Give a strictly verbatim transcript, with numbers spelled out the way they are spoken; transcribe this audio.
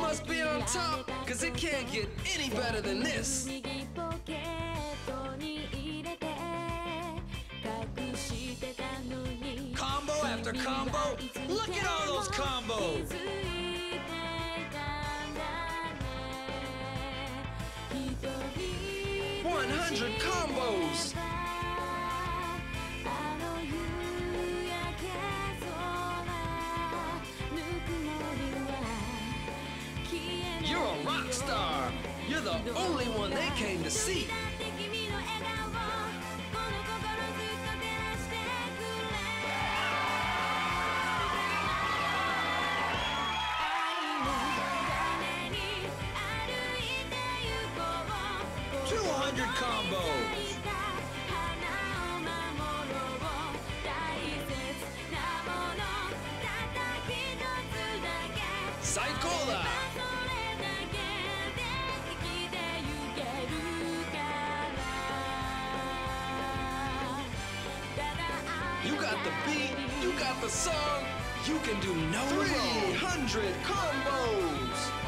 must be on top, cause it can't get any better than this. Combo after combo. Look at all those combos. one hundred combos. You're a rock star. You're the only one they came to see. two hundred combos. Saikoda. You got the beat, you got the song, you can do no wrong. three hundred combos.